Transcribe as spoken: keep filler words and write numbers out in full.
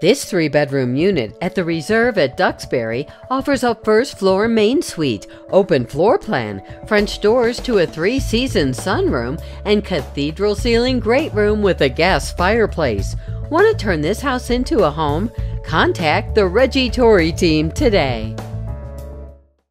This three-bedroom unit at the Reserve at Duxbury offers a first-floor main suite, open floor plan, French doors to a three-season sunroom, and cathedral ceiling great room with a gas fireplace. Want to turn this house into a home? Contact the Reggie Tory team today.